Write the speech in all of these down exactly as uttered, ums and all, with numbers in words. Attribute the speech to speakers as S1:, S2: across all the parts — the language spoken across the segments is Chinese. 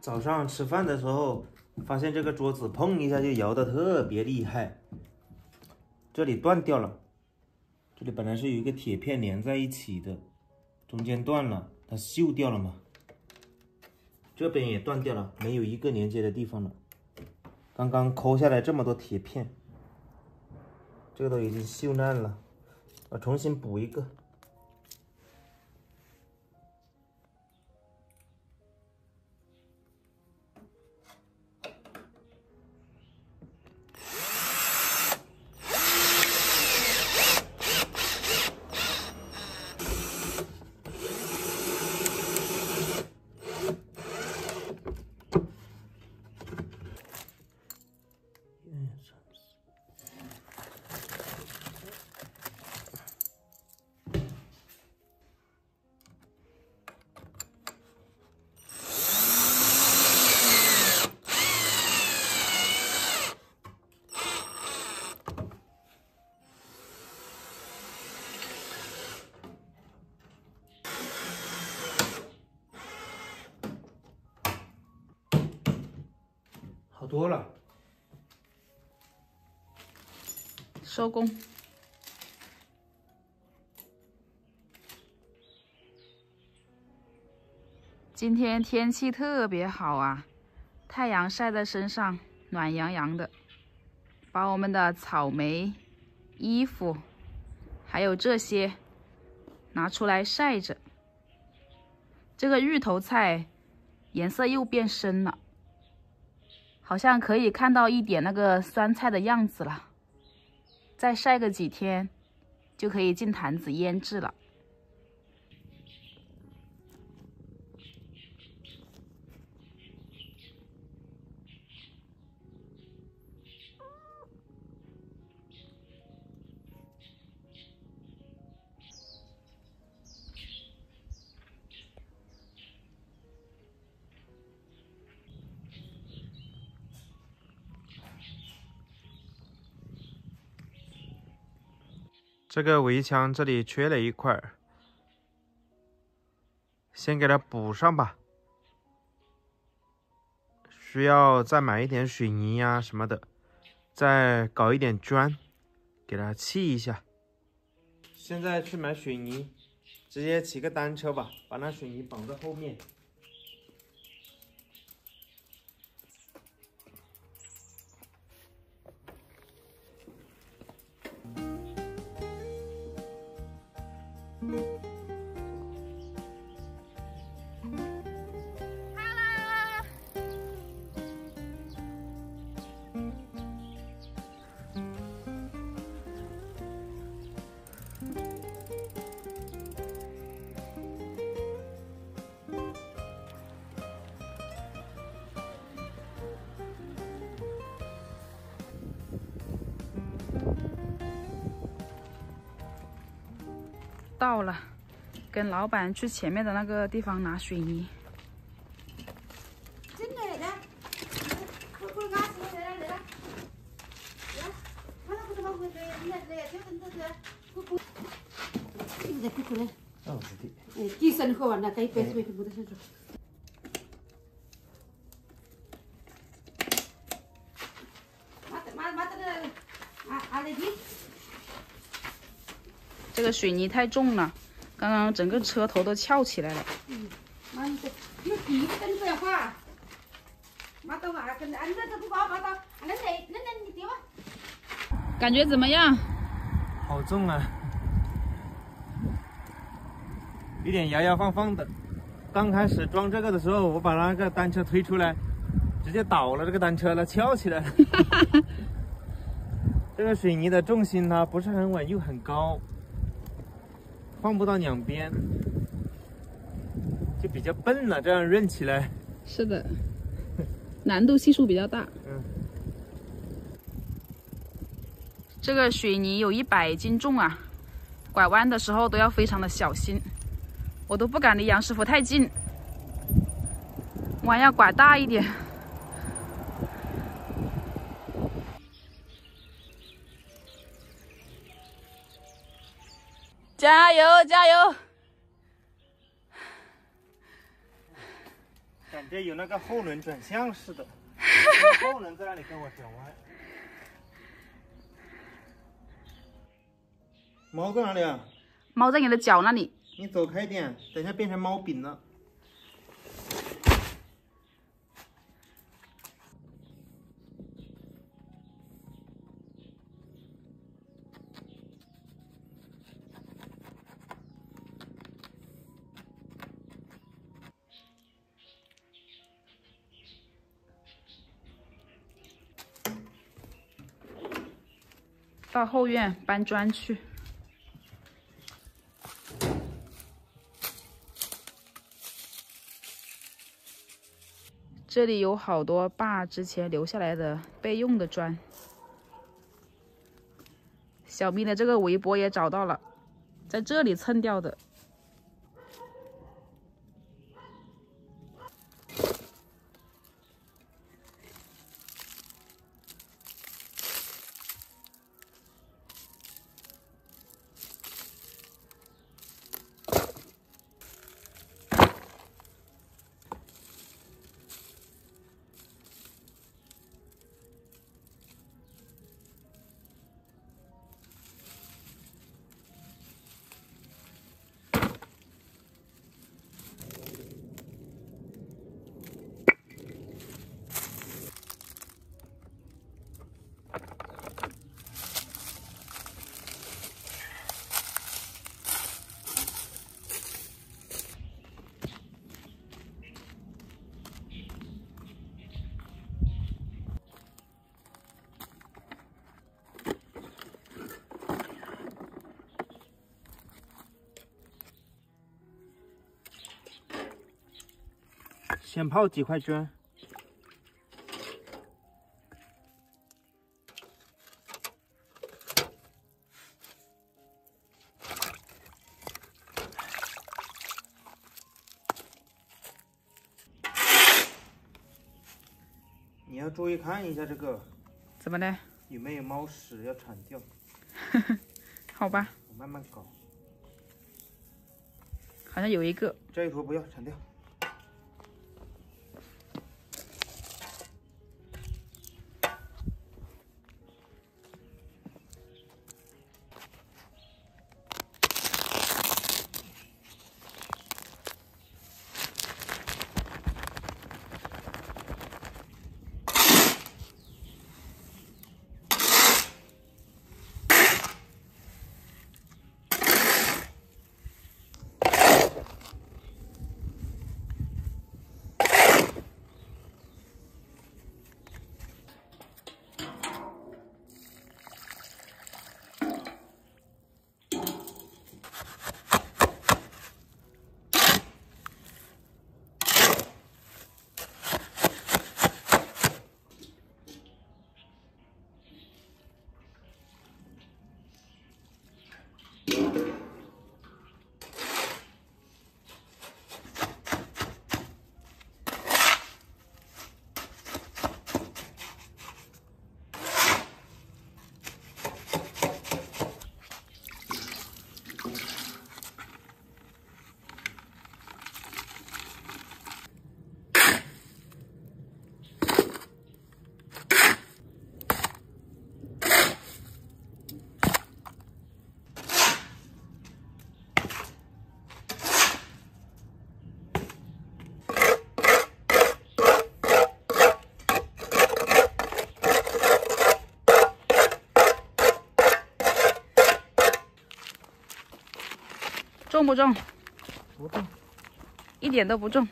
S1: 早上吃饭的时候，发现这个桌子砰一下就摇得特别厉害，这里断掉了。这里本来是有一个铁片连在一起的，中间断了，它锈掉了嘛。这边也断掉了，没有一个连接的地方了。刚刚抠下来这么多铁片，这个都已经锈烂了，我重新补一个。 好多了，
S2: 收工。今天天气特别好啊，太阳晒在身上，暖洋洋的。把我们的草莓、衣服，还有这些拿出来晒着。这个芋头菜颜色又变深了。 好像可以看到一点那个酸菜的样子了，再晒个几天，就可以进坛子腌制了。
S1: 这个围墙这里缺了一块，先给它补上吧。需要再买一点水泥呀、什么的，再搞一点砖，给它砌一下。现在去买水泥，直接骑个单车吧，把那水泥绑在后面。
S2: 到了，跟老板去前面的那个地方拿水泥。这个水泥太重了，刚刚整个车头都翘起来了。感觉怎么样？
S1: 好重啊，有点摇摇晃晃的。刚开始装这个的时候，我把那个单车推出来，直接倒了这个单车了，翘起来了。这个水泥的重心呢不是很稳，又很高，放不到两边，就比较笨了。这样润起来，
S2: 是的，难度系数比较大。
S1: 嗯，
S2: 这个水泥有一百斤重啊，拐弯的时候都要非常的小心，我都不敢离杨师傅太近，弯要拐大一点。加油加油！
S1: 感感觉有那个后轮转向似的，后轮在那里跟我转弯。猫在哪里啊？
S2: 猫在你的脚那里。
S1: 你走开点，等一下变成猫饼了。
S2: 到后院搬砖去。这里有好多爸之前留下来的备用的砖。小咪的这个围脖也找到了，在这里蹭掉的。
S1: 先泡几块砖。你要注意看一下这个，
S2: 怎么了？
S1: 有没有猫屎要铲掉？
S2: 好吧，
S1: 我慢慢搞。
S2: 好像有一个。
S1: 这一坨不要铲掉。
S2: 重不重？
S1: 不重，
S2: 一点都不重。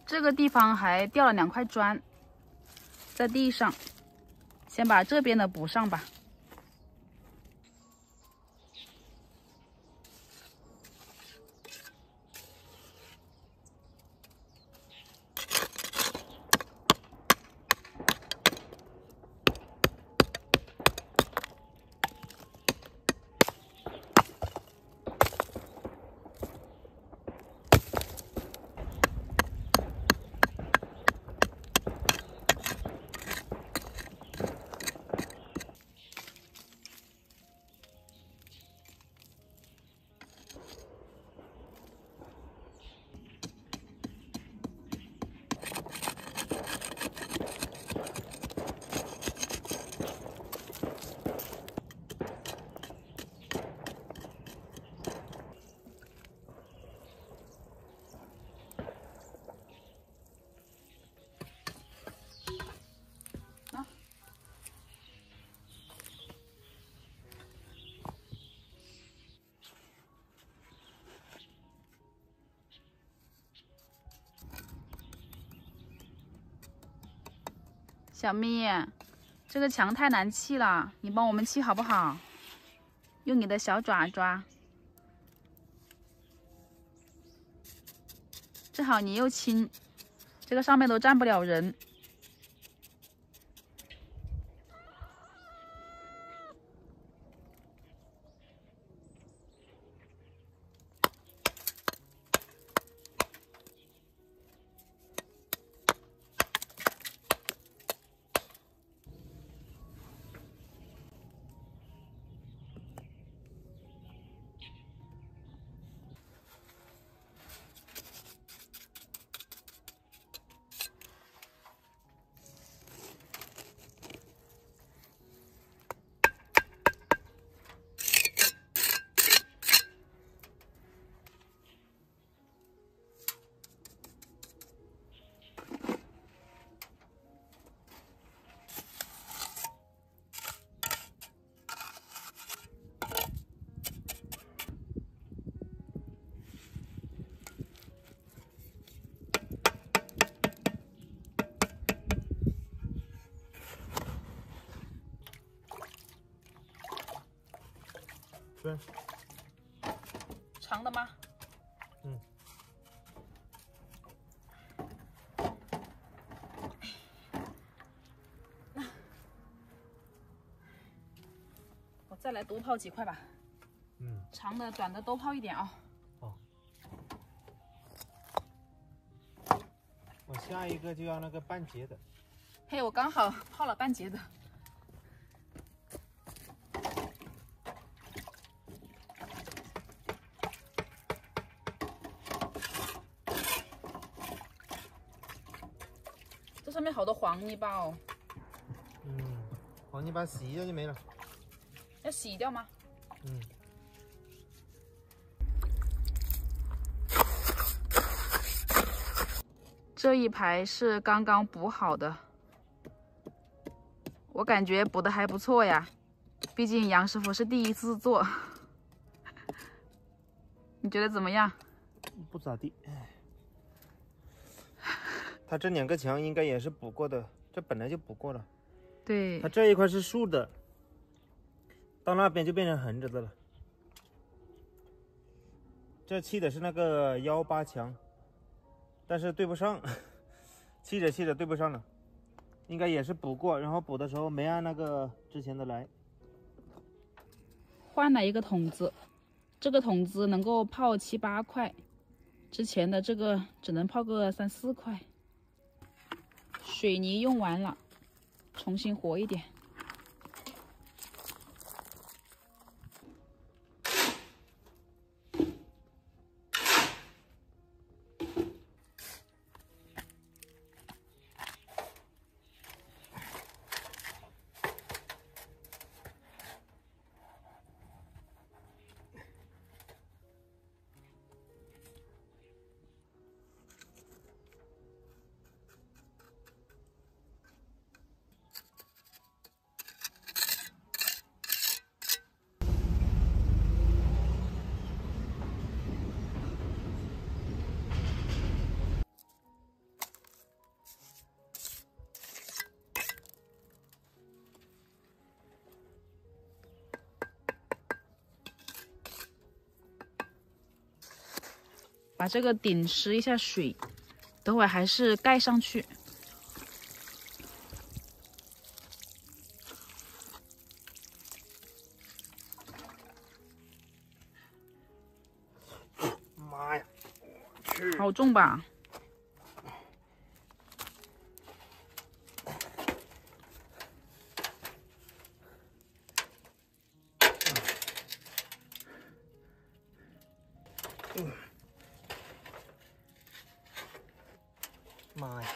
S2: 这个地方还掉了两块砖在地上，先把这边的补上吧。小咪，这个墙太难砌了，你帮我们砌好不好？用你的小爪爪，正好你又轻，这个上面都站不了人。
S1: 是
S2: 长的吗？
S1: 嗯。
S2: 我再来多泡几块吧。
S1: 嗯。
S2: 长的、短的都泡一点啊。
S1: 哦。我下一个就要那个半截的。
S2: 嘿，我刚好泡了半截的。这上面好多黄泥巴哦。
S1: 嗯，黄泥巴洗一下就没了。
S2: 要洗掉吗？
S1: 嗯。
S2: 这一排是刚刚补好的，我感觉补的还不错呀，毕竟杨师傅是第一次做。你觉得怎么样？
S1: 不咋地。它这两个墙应该也是补过的，这本来就补过了。
S2: 对，
S1: 它这一块是竖的，到那边就变成横着的了。这砌的是那个幺八墙，但是对不上，砌着砌着对不上了，应该也是补过，然后补的时候没按那个之前的来。
S2: 换了一个桶子，这个桶子能够泡七八块，之前的这个只能泡个三四块。水泥用完了，重新和一点。 把这个顶湿一下水，等会还是盖上去。
S1: 妈呀，我去，
S2: 好重吧？
S1: 嗯，妈呀！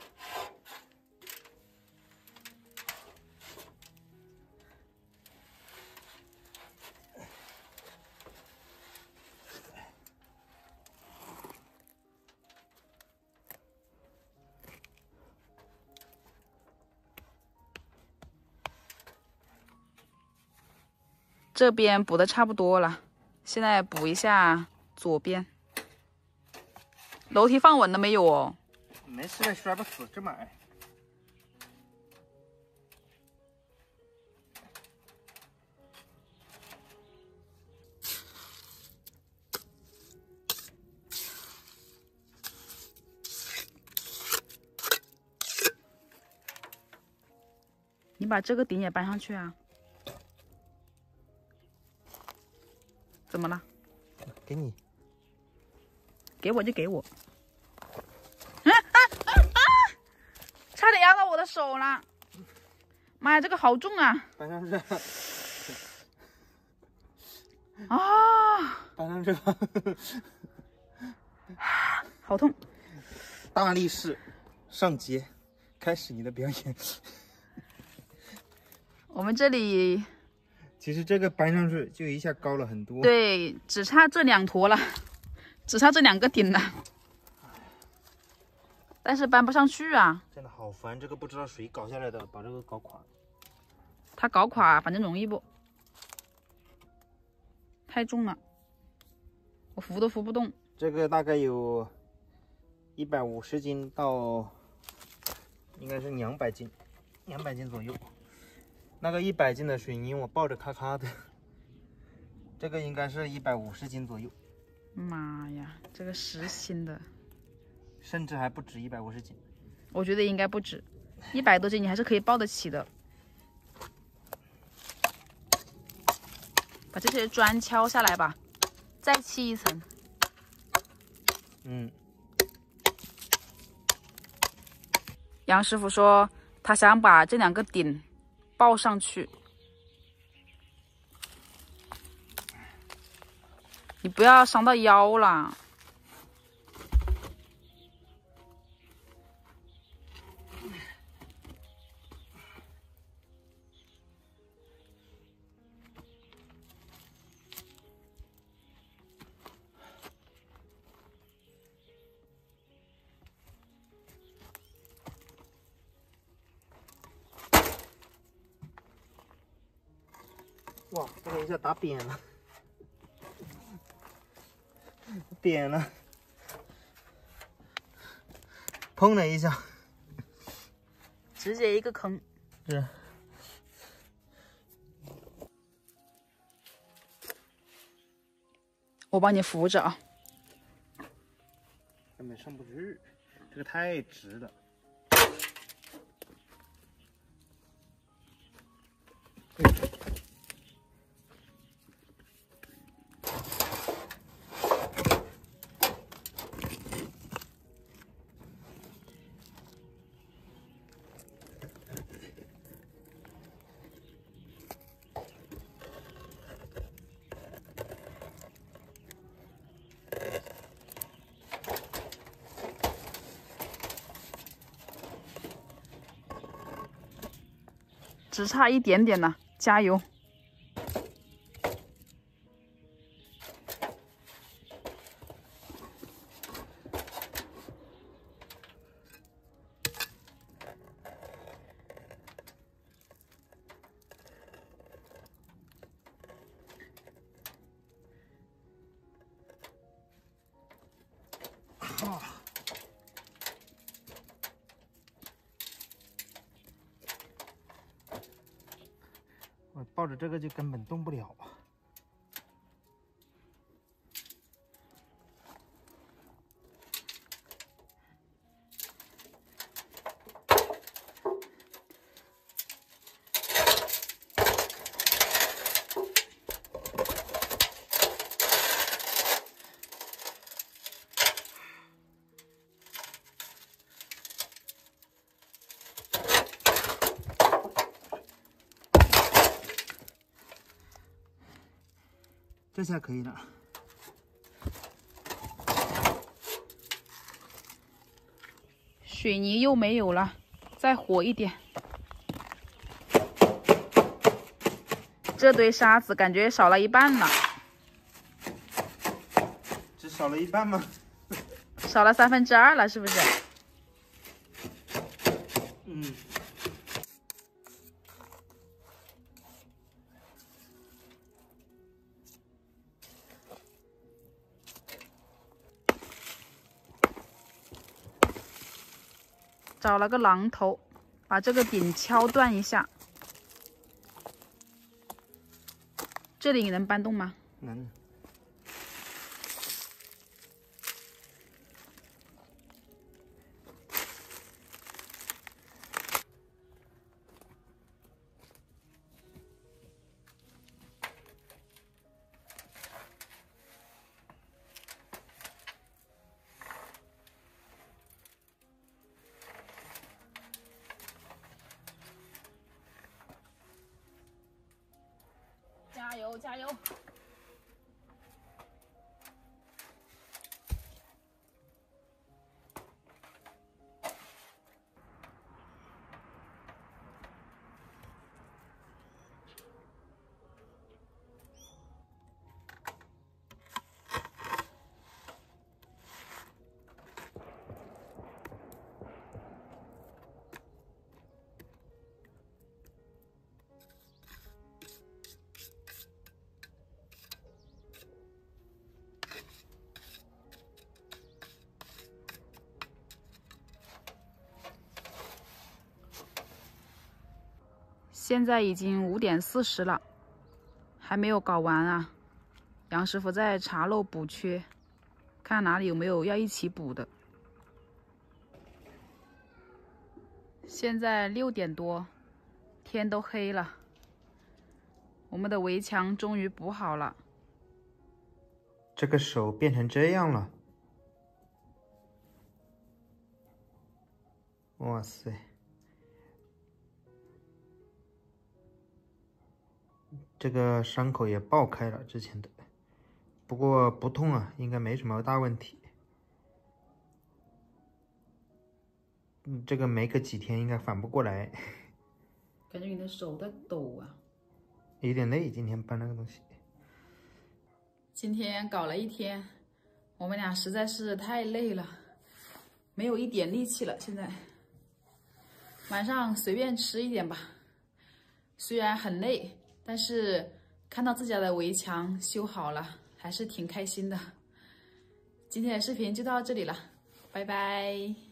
S2: 这边补的差不多了，现在补一下左边。楼梯放稳了没有哦？
S1: 没事的，摔不死，这么矮。
S2: 你把这个顶也搬上去啊？怎么了？
S1: 给你。
S2: 给我就给我。啊啊啊啊！差点压到我的手了。妈呀，这个好重啊！
S1: 搬上去。
S2: 啊！
S1: 搬上去。
S2: 好痛！
S1: 大力士上街，开始你的表演。
S2: 我们这里
S1: 其实这个搬上去就一下高了很多。
S2: 对，只差这两坨了，只差这两个顶了，但是搬不上去啊！
S1: 真的好烦，这个不知道谁搞下来的，把这个搞垮。
S2: 他搞垮，反正容易不？太重了，我扶都扶不动。
S1: 这个大概有一百五十斤到，应该是两百斤，两百斤左右。那个一百斤的水泥我抱着咔咔的，这个应该是一百五十斤左右。
S2: 妈呀，这个实心的，
S1: 甚至还不止一百五十斤。
S2: 我觉得应该不止，一百多斤你还是可以抱得起的。把这些砖敲下来吧，再砌一层。
S1: 嗯。
S2: 杨师傅说他想把这两个顶抱上去，你不要伤到腰啦。
S1: 哇，这个一下打扁了，扁了，砰了一下，
S2: 直接一个坑。
S1: 是。
S2: 我帮你扶着啊。
S1: 根本上不去，这个太直了。
S2: 只差一点点了，加油！
S1: 啊！我抱着这个就根本动不了。 这下可以了。
S2: 水泥又没有了，再和一点。这堆沙子感觉少了一半了。
S1: 只少了一半吗？
S2: 少了三分之二了，是不是？
S1: 嗯。
S2: 找了个榔头，把这个顶敲断一下。这里你能搬动吗？
S1: 能。
S2: 加油，加油！现在已经五点四十了，还没有搞完啊！杨师傅在查漏补缺，看哪里有没有要一起补的。现在六点多，天都黑了，我们的围墙终于补好了。
S1: 这个手变成这样了，哇塞！这个伤口也爆开了，之前的，不过不痛啊，应该没什么大问题。嗯，这个没个几天应该反不过来。
S2: 感觉你的手在抖啊，
S1: 有点累，今天搬那个东西。
S2: 今天搞了一天，我们俩实在是太累了，没有一点力气了。现在晚上随便吃一点吧，虽然很累。但是看到自家的围墙修好了，还是挺开心的。今天的视频就到这里了，拜拜。